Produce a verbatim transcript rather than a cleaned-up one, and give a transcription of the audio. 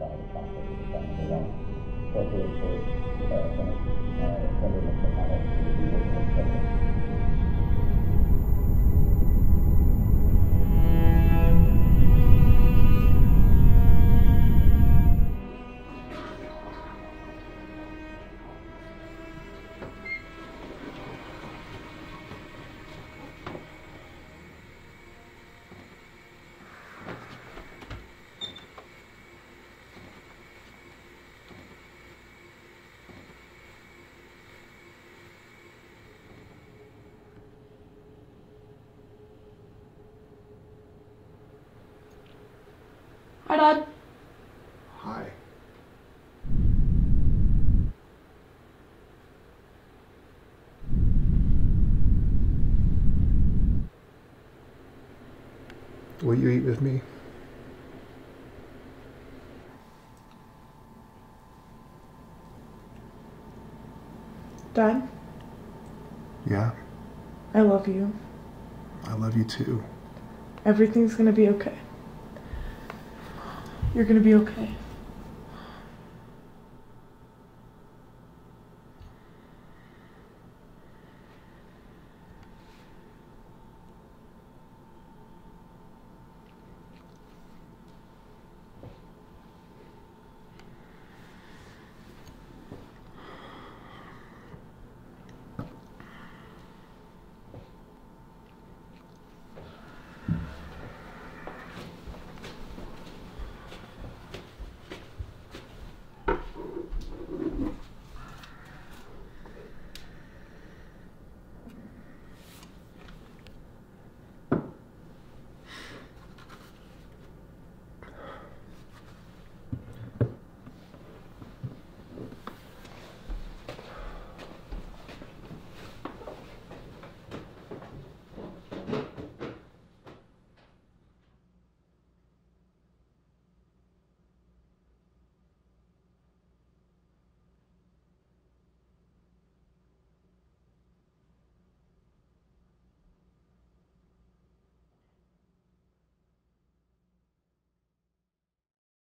找的场合就是这样的，让客户是呃跟呃跟这个可怕的一个客人。 Hi, Dad. Hi. Will you eat with me? Dad, Yeah, I love you. I love you too. Everything's gonna be okay. You're gonna be okay.